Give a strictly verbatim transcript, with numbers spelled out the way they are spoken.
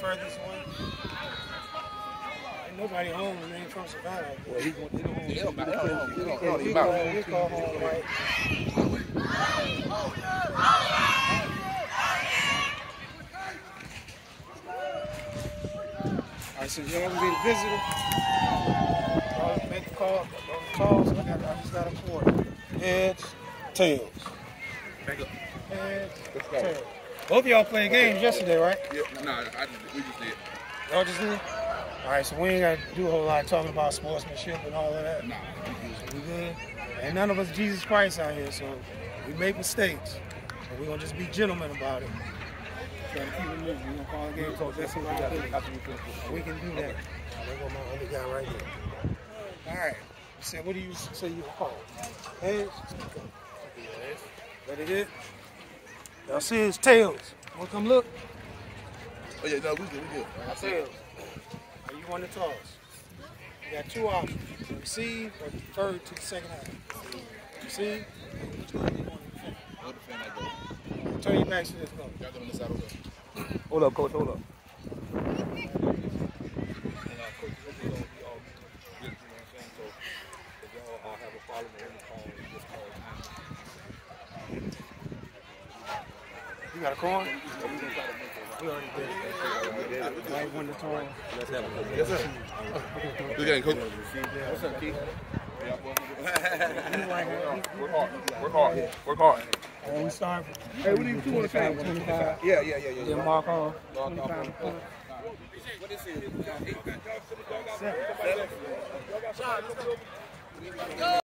furthest one. Ain't nobody home and they ain't from Savannah. Well, he going to home. Yeah, we call we call home right. All right, so y'all gonna be the visitor. Y'all make the call. Calls. I, got, I just got a quarter. Heads, tails. Back up. Heads, tails. Both of y'all played games yesterday, right? Yeah, nah, I, we just did. Y'all just did? All right, so we ain't got to do a whole lot of talking about sportsmanship and all of that. Nah, we good. Ain't none of us Jesus Christ out here, so we make mistakes. But we're going to just be gentlemen about it. Trying to keep it moving. We're going to call the game coach. That's what we got to do. We can do that. There go my other guy right here. All right. You said, what do you say you call? Heads? Ready hit? Y'all see his tails. Want to come look? Oh, yeah, no, we good, we good. Tails. Are you want to toss? You got two options. Receive or defer to the second half. Receive. Turn your back to this go. Hold up, coach, hold up. You got a coin? We already did it. Right when the toy. Yes, sir. Good game, coach. What's up, Keith? Work hard. Work hard. Work hard. And we start. Hey, what do you do on the field? twenty-five. Yeah, yeah, yeah, yeah. Then mark off. twenty-five. What is it? Seven.